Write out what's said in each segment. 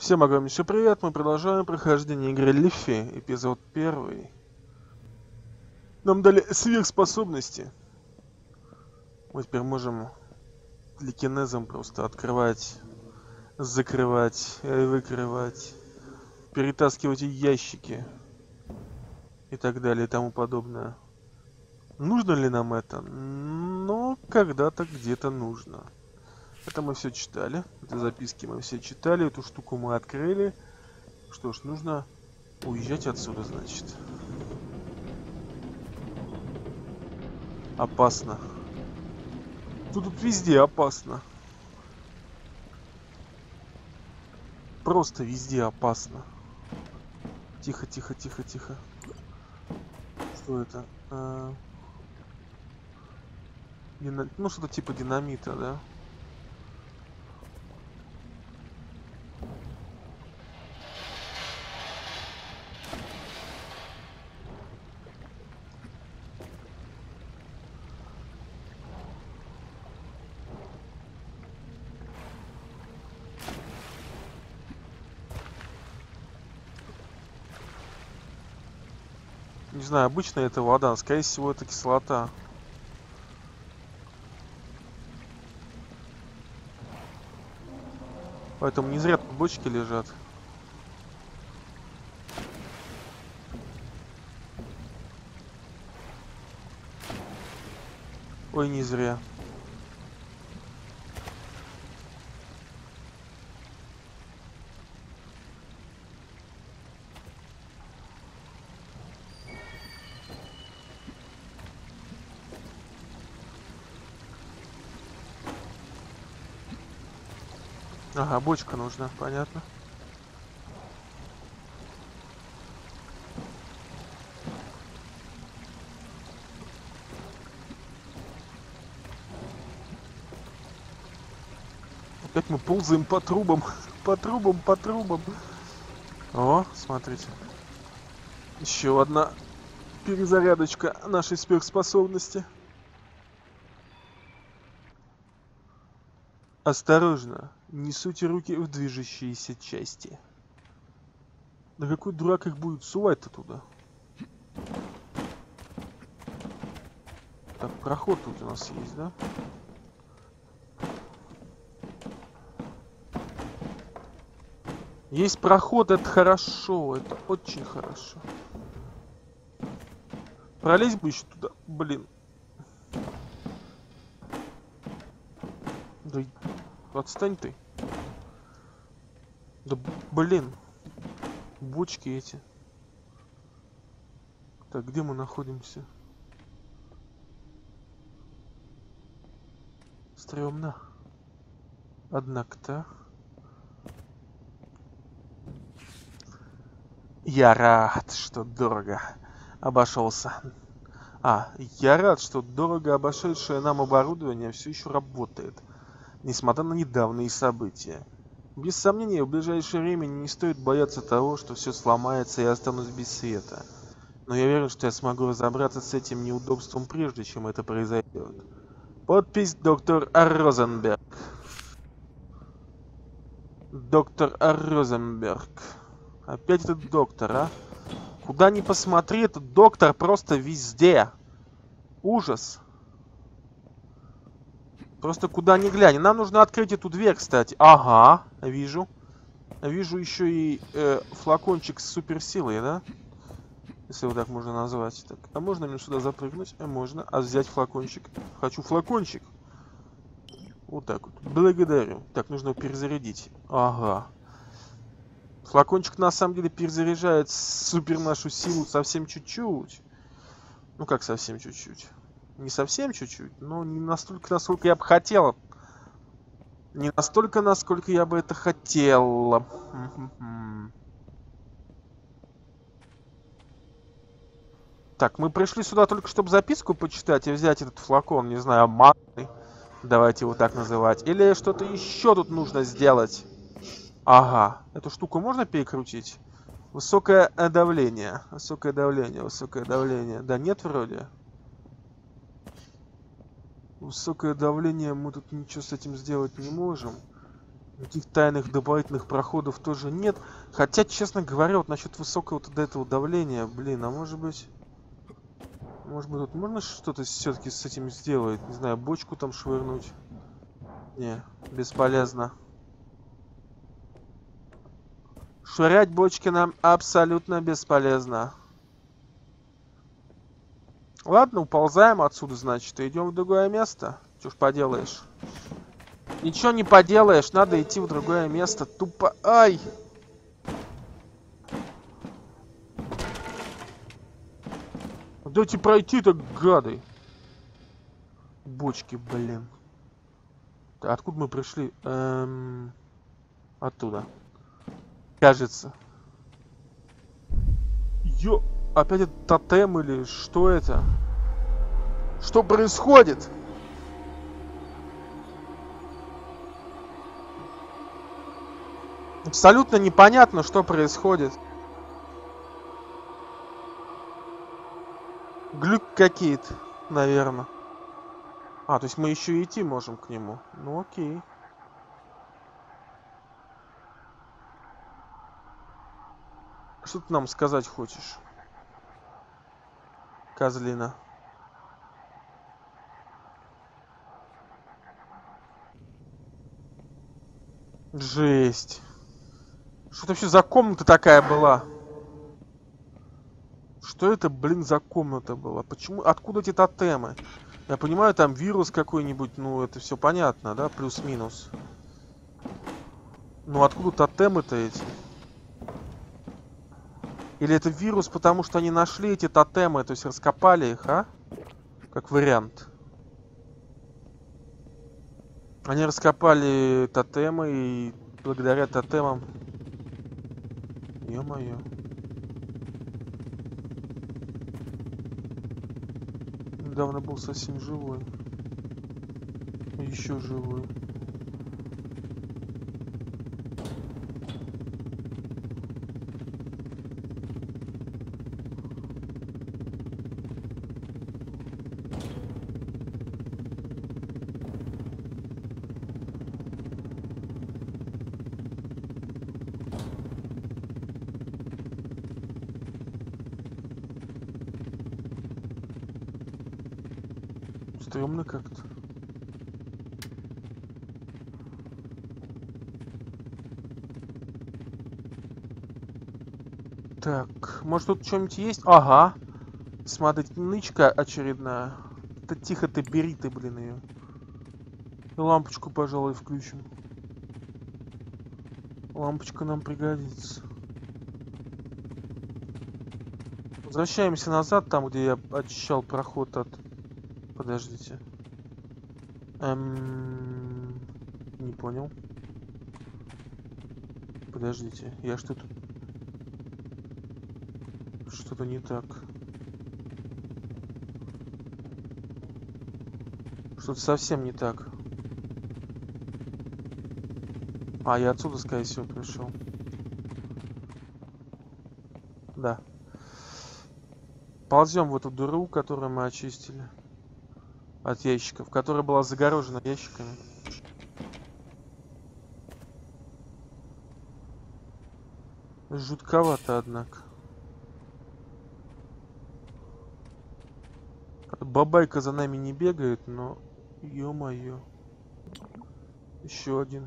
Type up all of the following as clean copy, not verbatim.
Всем огромнейший привет, мы продолжаем прохождение игры Лиффи, эпизод 1. Нам дали сверхспособности. Мы теперь можем телекинезом просто открывать, закрывать, выкрывать, перетаскивать ящики и так далее и тому подобное. Нужно ли нам это? Ну, когда-то где-то нужно. Это мы все читали, эти записки мы все читали, эту штуку мы открыли. Что ж, нужно уезжать отсюда, значит. Опасно. Тут везде опасно. Просто везде опасно. Тихо, тихо, тихо, тихо. Что это? Ну, что-то типа динамита, да? Не знаю, обычно это вода, скорее всего это кислота. Поэтому не зря тут бочки лежат. Ой, не зря. Ага, бочка нужна, понятно. Опять мы ползаем по трубам, по трубам, по трубам. О, смотрите. Еще одна перезарядочка нашей сверхспособности. Осторожно, не суйте руки в движущиеся части. Да какой дурак их будет сувать-то туда? Так, проход тут у нас есть, да? Есть проход, это хорошо, это очень хорошо. Пролезть бы еще туда, блин. Да отстань ты. Да блин. Бочки эти. Так, где мы находимся? Стремно. Однако-то. Я рад, что дорого обошелся. Я рад, что дорого обошедшее нам оборудование все еще работает, несмотря на недавние события. Без сомнения, в ближайшее время не стоит бояться того, что все сломается и я останусь без света. Но я уверен, что я смогу разобраться с этим неудобством прежде, чем это произойдет. Подпись доктор Розенберг. Доктор Розенберг. Опять этот доктор, а? Куда ни посмотри, этот доктор просто везде. Ужас. Просто куда ни глянь. Нам нужно открыть эту дверь, кстати. Ага, вижу. Вижу еще и флакончик с суперсилой, да? Если его так можно назвать. Так, а можно мне сюда запрыгнуть? Можно. А взять флакончик? Хочу флакончик. Вот так вот. Благодарю. Так, нужно его перезарядить. Ага. Флакончик на самом деле перезаряжает супер нашу силу совсем чуть-чуть. Ну как совсем чуть-чуть? Не совсем чуть-чуть, но не настолько, насколько я бы хотела. Не настолько, насколько я бы это хотела. Так, мы пришли сюда только чтобы записку почитать и взять этот флакон, не знаю, манны. Давайте его так называть. Или что-то еще тут нужно сделать. Ага, эту штуку можно перекрутить? Высокое давление. Высокое давление, высокое давление. Да нет вроде. Высокое давление, мы тут ничего с этим сделать не можем. Никаких тайных дополнительных проходов тоже нет. Хотя, честно говоря, вот насчет высокого вот до этого давления, блин, а может быть... Может быть, тут можно что-то все-таки с этим сделать? Не знаю, бочку там швырнуть? Не, бесполезно. Швырять бочки нам абсолютно бесполезно. Ладно, уползаем отсюда, значит, и идем в другое место. Что ж поделаешь? Ничего не поделаешь, надо идти в другое место. Тупо... Ай! Дайте пройти-то, гады! Бочки, блин. Откуда мы пришли? Оттуда. Кажется. Опять это тотем или что это? Что происходит? Абсолютно непонятно, что происходит. Глюк какие-то, наверное. А, то есть мы еще и идти можем к нему. Ну окей. Что ты нам сказать хочешь? Козлина. Жесть. Что это вообще за комната такая была? Что это, блин, за комната была? Почему? Откуда эти тотемы? Я понимаю, там вирус какой-нибудь, ну это все понятно, да? Плюс-минус. Ну откуда тотемы-то эти? Или это вирус, потому что они нашли эти тотемы, то есть раскопали их, а? Как вариант. Они раскопали тотемы и благодаря тотемам... Ё-моё. Недавно был совсем живой. Еще живой. Стремно как-то. Так, может тут что-нибудь есть? Ага. Смотрите, нычка очередная. Да тихо ты, бери ты, блин, ее. Лампочку, пожалуй, включим. Лампочка нам пригодится. Возвращаемся назад, там, где я очищал проход от... Подождите. Не понял. Подождите, я что-то... Что-то не так. Что-то совсем не так. А, я отсюда, скорее всего, пришел. Да. Ползем в эту дыру, которую мы очистили. От ящиков, которая была загорожена ящиками. Жутковато, однако. Бабайка за нами не бегает, но... Ё-моё. Еще один.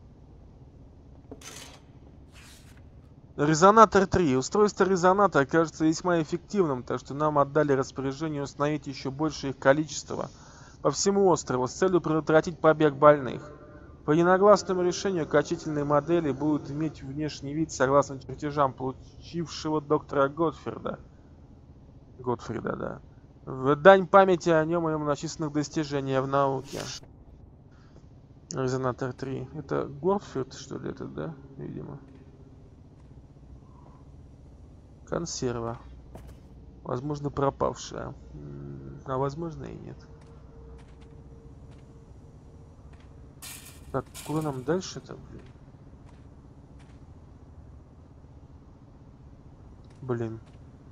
Резонатор 3. Устройство резонатора кажется весьма эффективным, так что нам отдали распоряжение установить еще больше их количество по всему острову с целью предотвратить побег больных. По единогласному решению качательные модели будут иметь внешний вид согласно чертежам получившего доктора Готфрида. Готфрида, да. В дань памяти о нем и о многочисленных достижениях в науке. Резонатор 3. Это Готфрид, что ли, это, да? Видимо. Консерва. Возможно, пропавшая. А возможно и нет. Так, куда нам дальше-то, блин? Блин.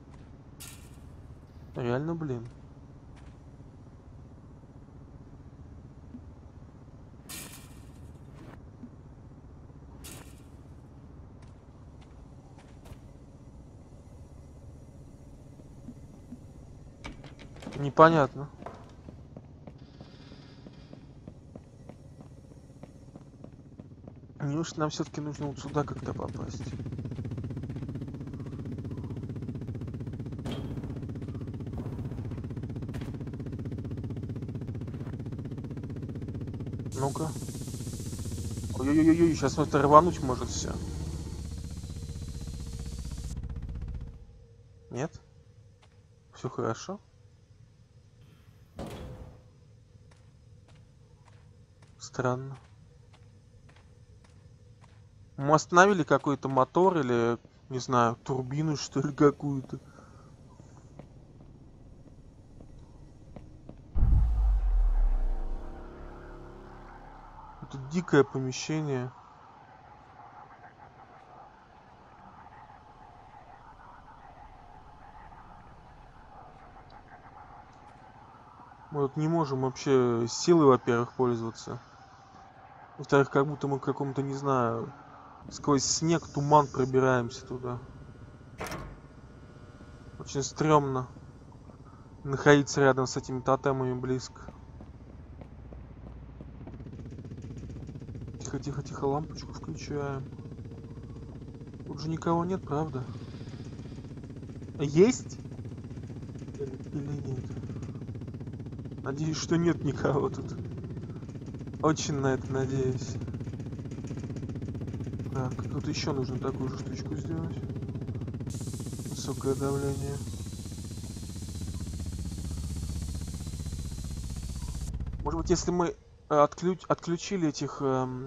Реально, блин. Непонятно. Неужели нам все-таки нужно вот сюда как-то попасть? Ну-ка. Ой-ой-ой, сейчас это рвануть может все. Нет? Все хорошо? Странно. Мы остановили какой-то мотор или, не знаю, турбину, что ли, какую-то. Это дикое помещение. Мы вот не можем вообще силой, во-первых, пользоваться. Во-вторых, как будто мы к какому-то, не знаю, сквозь снег, туман пробираемся туда. Очень стрёмно находиться рядом с этими тотемами близко. Тихо, тихо, тихо, лампочку включаем. Тут же никого нет, правда? Есть? Или нет? Надеюсь, что нет никого тут. Очень на это надеюсь. Так, тут еще нужно такую же штучку сделать. Высокое давление. Может быть, если мы отключили этих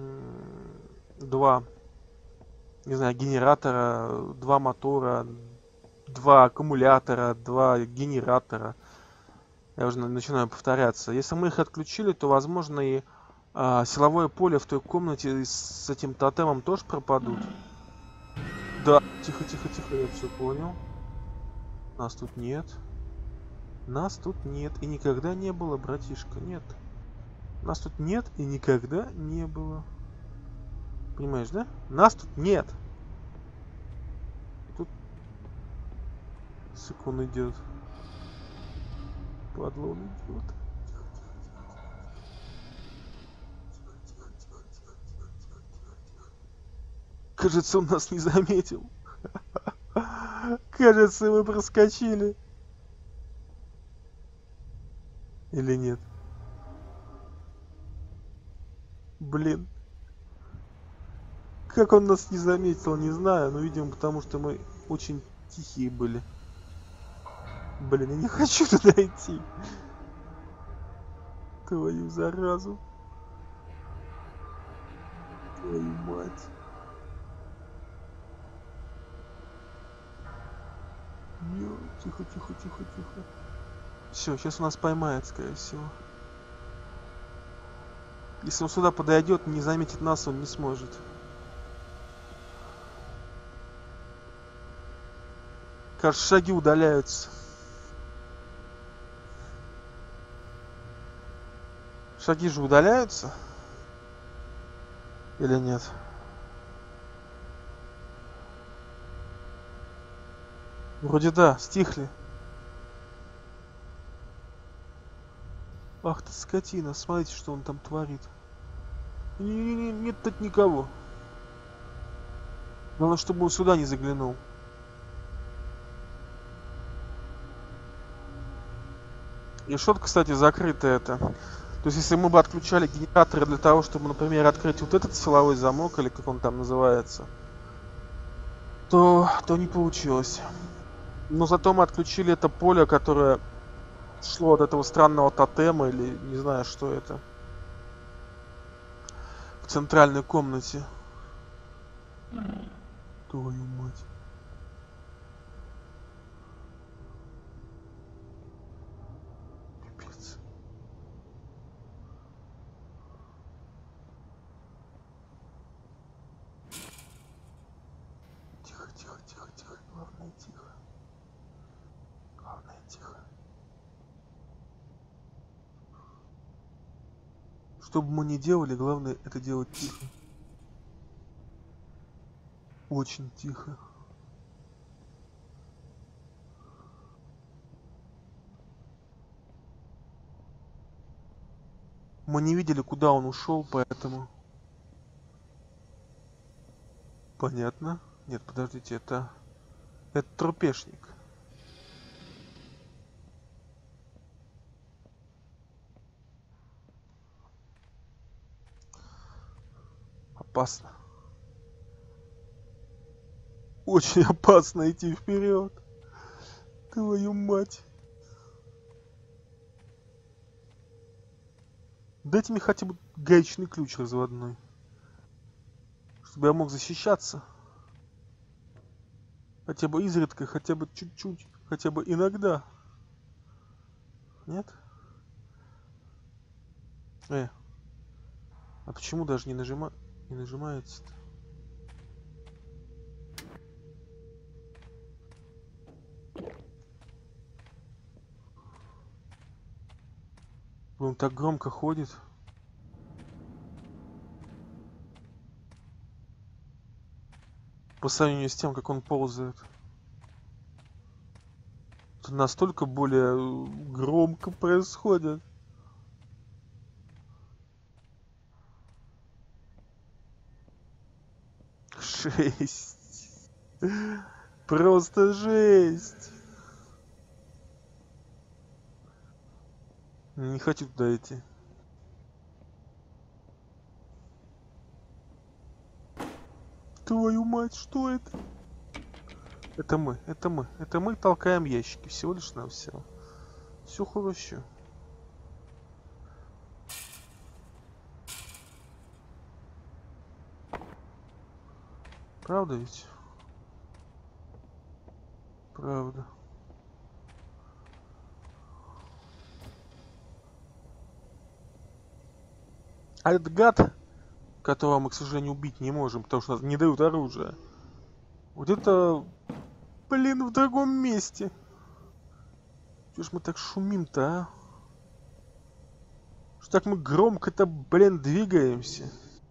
два, не знаю, генератора, два мотора, два аккумулятора, два генератора. Я уже начинаю повторяться. Если мы их отключили, то, возможно, и силовое поле в той комнате с этим тотемом тоже пропадут. Да, тихо, тихо, тихо, я все понял. Нас тут нет. Нас тут нет. И никогда не было, братишка, нет. Нас тут нет и никогда не было. Понимаешь, да? Нас тут нет. Тут секунд идет. Падла он идет. Кажется, он нас не заметил. Кажется, мы проскочили. Или нет? Блин. Как он нас не заметил, не знаю. Но, видимо, потому что мы очень тихие были. Блин, я не хочу туда идти. Твою заразу. Твою мать. Тихо, тихо, тихо, тихо. Все, сейчас у нас поймает, скорее всего. Если он сюда подойдет, не заметит нас, он не сможет. Кажется, шаги удаляются. Шаги же удаляются? Или нет? Вроде да, стихли. Ах ты скотина, смотрите, что он там творит. Нет тут никого. Главное, чтобы он сюда не заглянул. Решетка, кстати, закрыта это. То есть, если мы бы отключали генераторы для того, чтобы, например, открыть вот этот силовой замок, или как он там называется, то не получилось. Но зато мы отключили это поле, которое шло от этого странного тотема, или не знаю, что это. В центральной комнате. Твою мать. Пипец. Тихо, тихо, тихо, тихо. Главное, тихо. Главное, тихо. Что бы мы ни делали, главное это делать тихо. Очень тихо. Мы не видели, куда он ушел, поэтому... Понятно. Нет, подождите, это... Это трупешник. Опасно. Очень опасно идти вперед. Твою мать. Дайте мне хотя бы гаечный ключ разводной. Чтобы я мог защищаться. Хотя бы изредка, хотя бы чуть-чуть, хотя бы иногда. Нет? А почему даже не нажимается-то? Он так громко ходит. По сравнению с тем, как он ползает. Это настолько более громко происходит. Жесть. Просто жесть. Не хочу туда идти. Твою мать, что это? Это мы толкаем ящики, всего лишь навсего. Все хорошо. Правда ведь? Правда. А этот гад, которого мы, к сожалению, убить не можем, потому что нас не дают оружие. Вот это, блин, в другом месте. Чё ж мы так шумим-то, а? Что так мы громко-то, блин, двигаемся?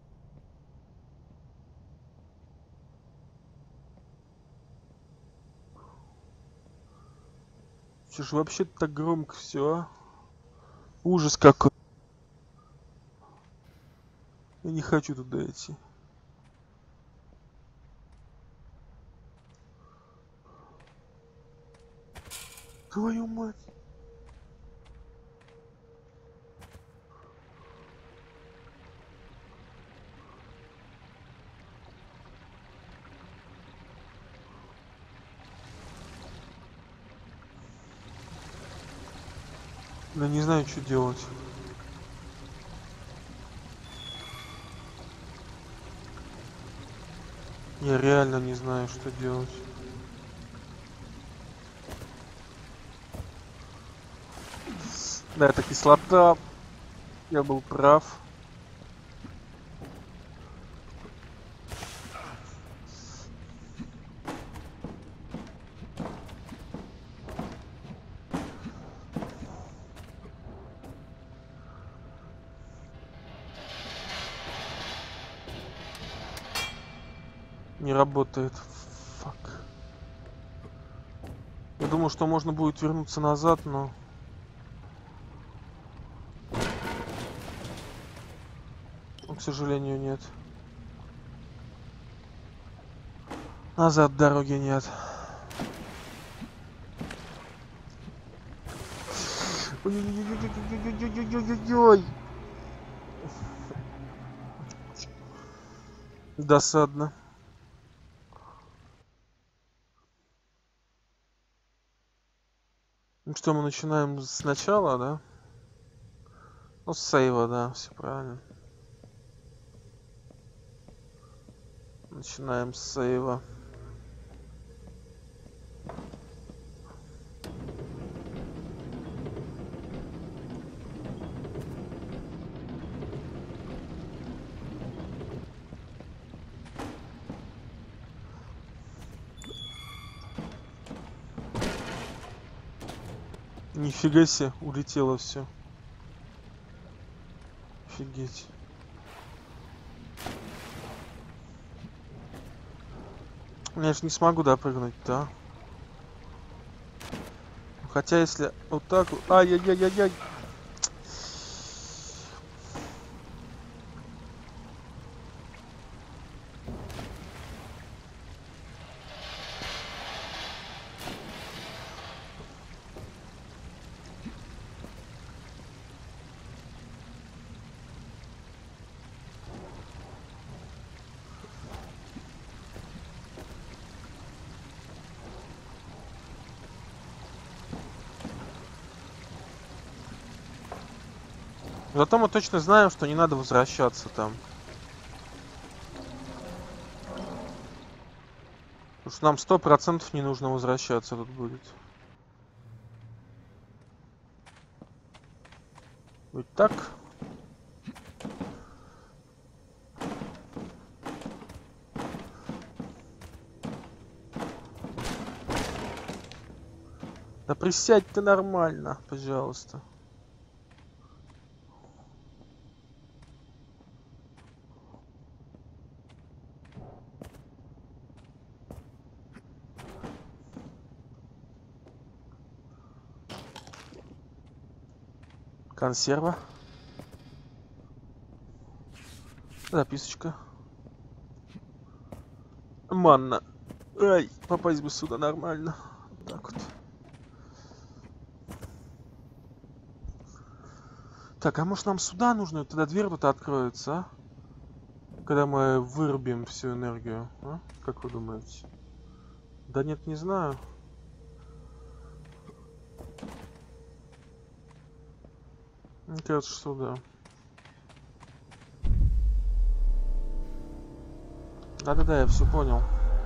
Чё ж вообще так громко все, а? Ужас какой. Я не хочу туда идти. Твою мать. Я не знаю, что делать. Я реально не знаю, что делать. Да, это кислота. Я был прав. Не работает. Фак. Я думал, что можно будет вернуться назад, но... к сожалению, нет. Назад дороги нет. Ой-ой-ой-ой-ой-ой-ой-ой-ой-ой. Досадно. Ну что, мы начинаем сначала, да? Ну, с сейва, да, все правильно. Начинаем с сейва. Нифига себе, улетело все. Офигеть. Я же не смогу допрыгнуть, да? Хотя если вот так вот... Ай-яй-яй-яй-яй. Зато мы точно знаем, что не надо возвращаться там. Потому что нам 100% не нужно возвращаться тут будет. Ведь так? Да присядь ты нормально, пожалуйста. Консерва. Записочка. Манна. Ай, попасть бы сюда нормально. Вот так вот. Так, а может нам сюда нужно? Тогда дверь тут откроется, а? Когда мы вырубим всю энергию, а? Как вы думаете? Да нет, не знаю. Мне кажется, что да. Да-да-да, я все понял.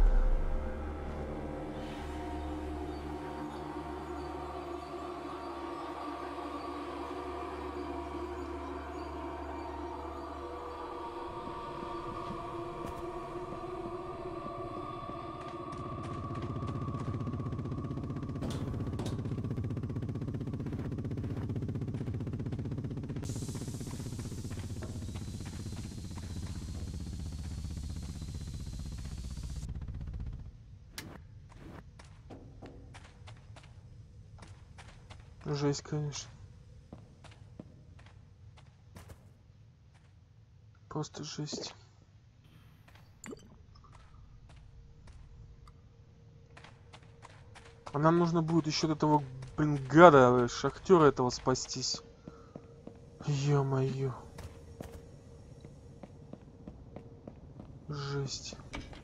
Жесть, конечно. Просто жесть. А нам нужно будет еще от этого, блин, гада, шахтера этого спастись. Ё-моё. Жесть.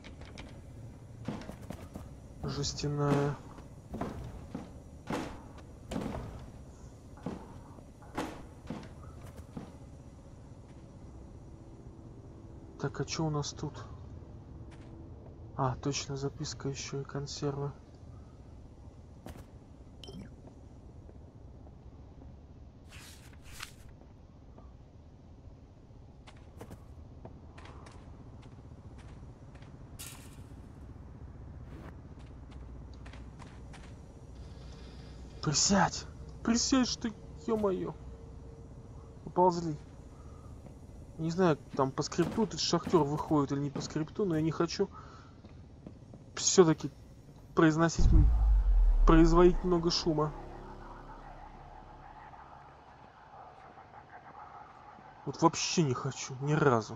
Жестяная. Так, а что у нас тут? А, точно, записка еще и консервы. Присядь! Присядь, что ты, ё-моё. Поползли. Не знаю, там по скрипту этот шахтер выходит или не по скрипту, но я не хочу все-таки производить много шума. Вот вообще не хочу, ни разу.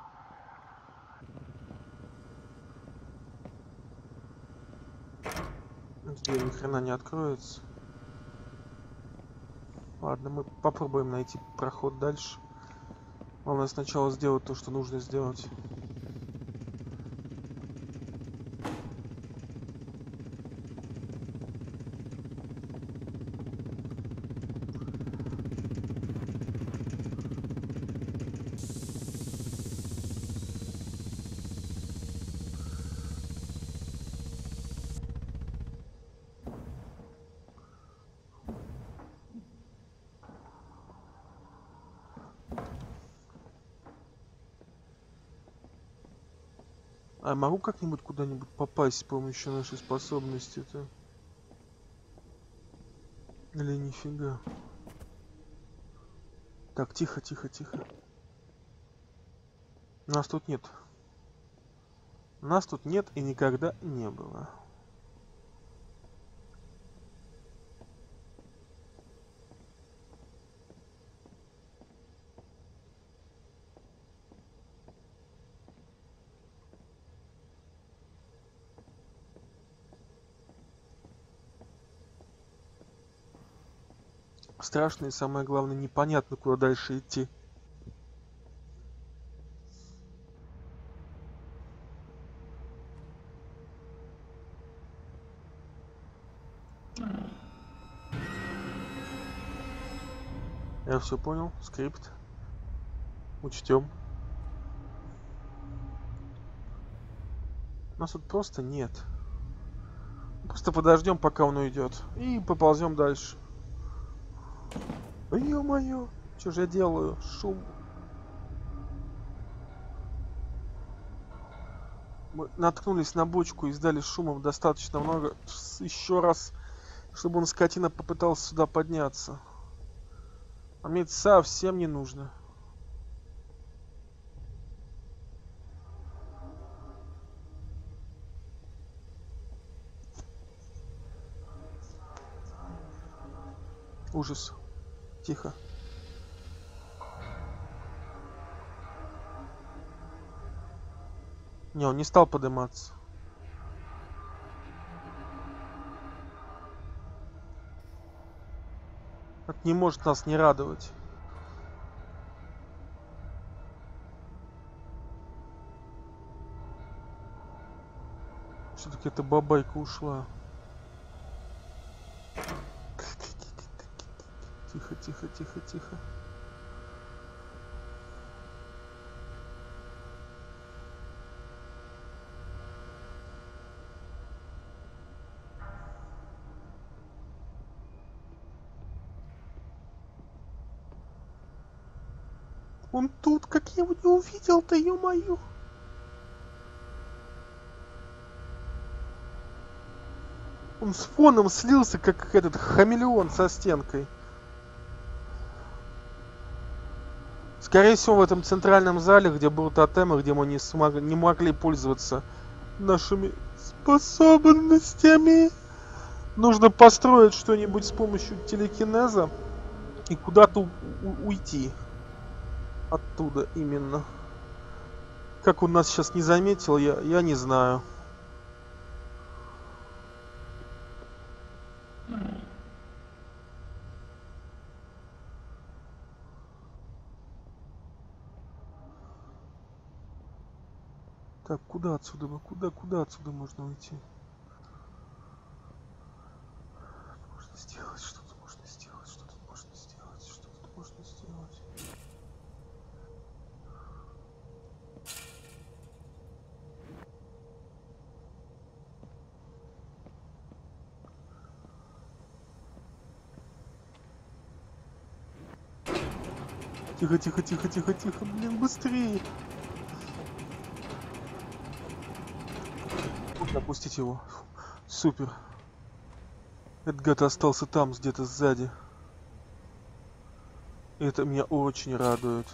Дверь ни хрена не откроется. Ладно, мы попробуем найти проход дальше. Главное сначала сделать то, что нужно сделать. А могу как-нибудь куда-нибудь попасть с помощью нашей способности-то? Или нифига? Так, тихо, тихо, тихо. Нас тут нет. Нас тут нет и никогда не было. Страшно и самое главное, непонятно, куда дальше идти. Я все понял. Скрипт. Учтем. У нас тут просто нет. Просто подождем, пока он уйдет. И поползем дальше. Ё-моё. Что же я делаю? Шум. Мы наткнулись на бочку и издали шумом достаточно много. Еще раз, чтобы он, скотина, попытался сюда подняться. А мне это совсем не нужно. Ужас. Тихо. Не, он не стал подниматься. Это не может нас не радовать. Все-таки эта бабайка ушла. Тихо, тихо, тихо, тихо. Он тут, как я его не увидел-то, ё-моё. Он с фоном слился, как этот хамелеон со стенкой. Скорее всего, в этом центральном зале, где был тотем, и где мы не могли пользоваться нашими способностями, нужно построить что-нибудь с помощью телекинеза и куда-то уйти. Оттуда именно. Как он нас сейчас не заметил, я не знаю. Так, куда отсюда? Куда отсюда можно уйти? Можно сделать, что тут можно сделать, что тут можно сделать, что тут можно сделать. Тихо, тихо, тихо, тихо, тихо, блин, быстрее. Можно опустить его. Фу, супер. Этот гад остался там, где-то сзади. И это меня очень радует.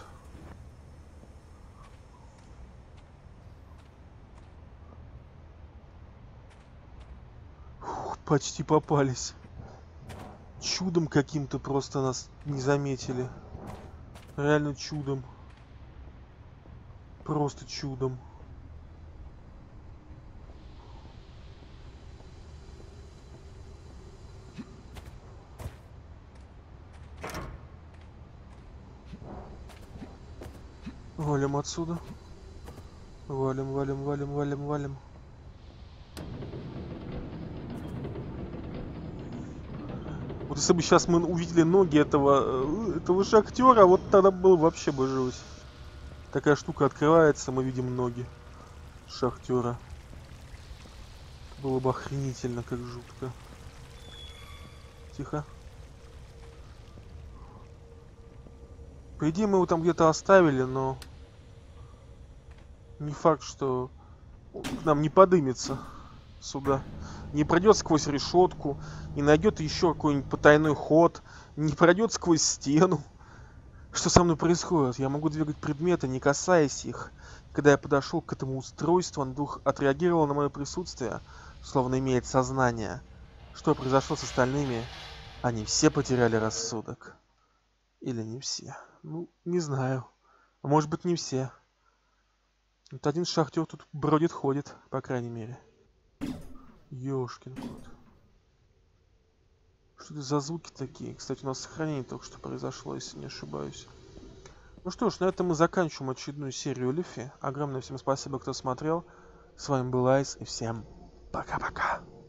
Фух, почти попались. Чудом каким-то просто нас не заметили. Реально чудом. Просто чудом. Валим отсюда. Валим, валим, валим, валим, валим. Вот если бы сейчас мы увидели ноги этого шахтера, вот тогда было вообще бы жуть. Такая штука открывается, мы видим ноги шахтера. Было бы охренительно, как жутко. Тихо. По идее, мы его там где-то оставили, но не факт, что он к нам не подымется сюда. Не пройдет сквозь решетку, не найдет еще какой-нибудь потайной ход, не пройдет сквозь стену. Что со мной происходит? Я могу двигать предметы, не касаясь их. Когда я подошел к этому устройству, он вдруг отреагировал на мое присутствие, словно имеет сознание. Что произошло с остальными? Они все потеряли рассудок. Или не все? Ну, не знаю. А может быть, не все. Вот один шахтер тут бродит, ходит, по крайней мере. Ёшкин кот. Что это за звуки такие? Кстати, у нас сохранение только что произошло, если не ошибаюсь. Ну что ж, на этом мы заканчиваем очередную серию Лифи. Огромное всем спасибо, кто смотрел. С вами был Айс, и всем пока-пока.